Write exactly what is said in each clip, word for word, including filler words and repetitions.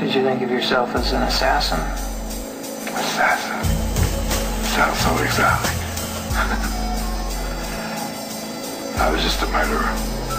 did you think of yourself as an assassin? Assassin? Sounds so exotic. I was just a murderer.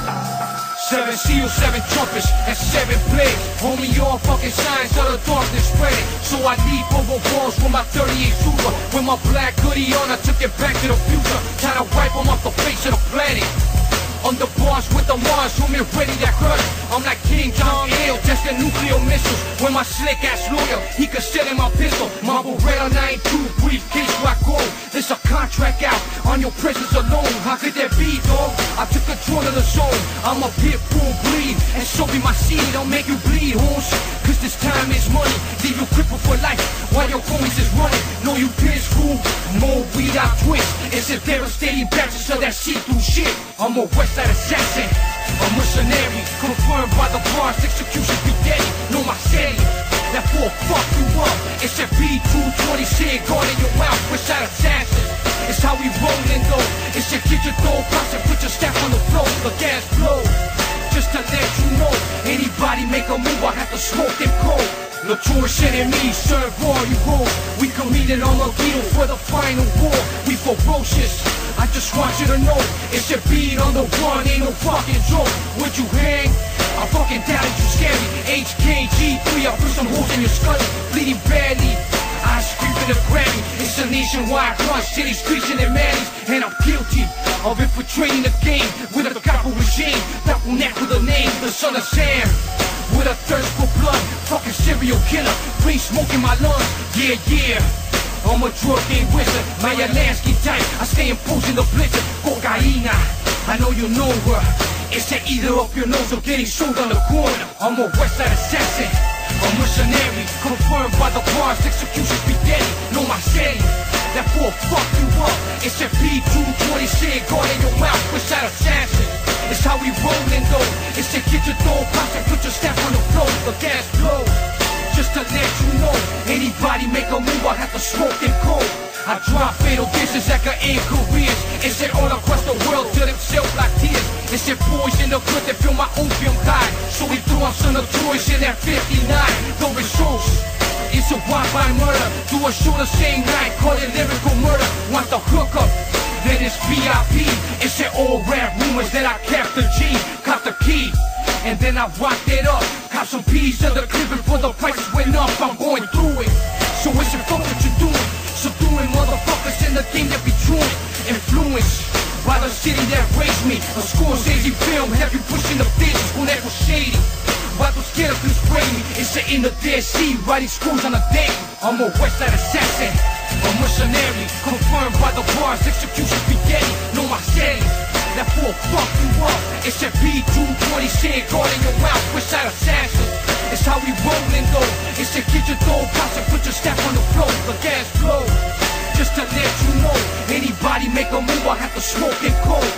Seven seals, seven trumpets, and seven plagues. Homie, all fucking signs of the darkness spreading. So I leap over walls with my thirty-eight Super. With my black hoodie on, I took it back to the future. Trying to wipe them off the face of the planet. On the bars with the Mars, homie, ready to crush. I'm like King John Hill, testing nuclear missiles. With my slick ass lawyer, he could sell in my pistol. My Beretta ninety-two briefcase where I go. There's a contract out on your presence alone. How could that be, dog? I took control of the zone. I'm a pit bull bleed, and so be my seed. Don't make you bleed, horse. Cause this time is money. Leave you crippled for life while your homies is running. Know you piss fool, more weed out twist. It's a devastating batches of that see-through shit. I'm a Westside assassin, a mercenary, confirmed by the bars, execution be dead. Know my setting, that for fuck you up. It's a B two twenty-six guarding your mouth, Westside assassin. It's how we rollin' though. It's a get your throw box and put your staff on the floor. The gas blow, just to let you know. Anybody make a move, I have to smoke them cold. Notorious enemies, serve all you hoes. We committed on Magneto for the final war. We ferocious, I just want you to know. It's a beat on the one, ain't no fucking joke. Would you hang? I fucking doubted you scary. H K G three, I put some holes in your skull. Bleeding badly, I scream for the Grammy. It's a nationwide crush, city streets and their mannies. And I'm guilty of infiltrating the game with a capo regime. Double neck with a name, the son of Sam. With a thirst for blood, fucking serial killer. Green smoke in my lungs, yeah, yeah. I'm a drug game wizard, Maya Lansky type. I stay imposing the blizzard, cocaina. I know you know her. It's a either up your nose or getting sold on the corner. I'm a Westside assassin, a mercenary, confirmed by the bars, executions be dead. Know my setting, that for fuck you up. It's a B two twenty-six guarding your mouth, Westside assassin. It's how we rollin' though. It's to get your throw box and put your staff on the floor. The gas blow, just to let you know. Anybody make a move, I have to smoke them cold. I drop fatal dishes that could end careers. It's it all across the world to themselves like tears. It's it boys in the hood that feel my opium high. So we threw on some notorious in that fifty-nine. Though it's shows, it's a wild-by murder. Do a show the same night, call it lyrical murder. Want the hookup, then it's V I P. It's an old rap rumors that I kept the G. Cop the key, and then I rocked it up. Cop some P's of the clip before the prices went up. I'm going through it, so it's your fuck what you doing. Subduing motherfuckers in the game that be truant. Influenced by the city that raised me. A Scorsese film, have you pushing the business when that was shady. While those scared of spray me, it's in the Dead Sea, writing screws on a date. I'm a Westside assassin, a mercenary, confirmed by the bars, executions be dead. Know my setting, that for fuck you up. It's a B two twenty-six guarding your mouth, Westside assassin. It's how we rollin' though. It's to get your throw box and put your staff on the floor. The gas blow, just to let you know. Anybody make a move, I have to smoke it cold.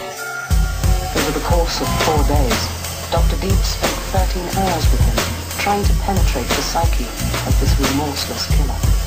Over the course of four days, Doctor Deep spent thirteen hours with him, trying to penetrate the psyche of this remorseless killer.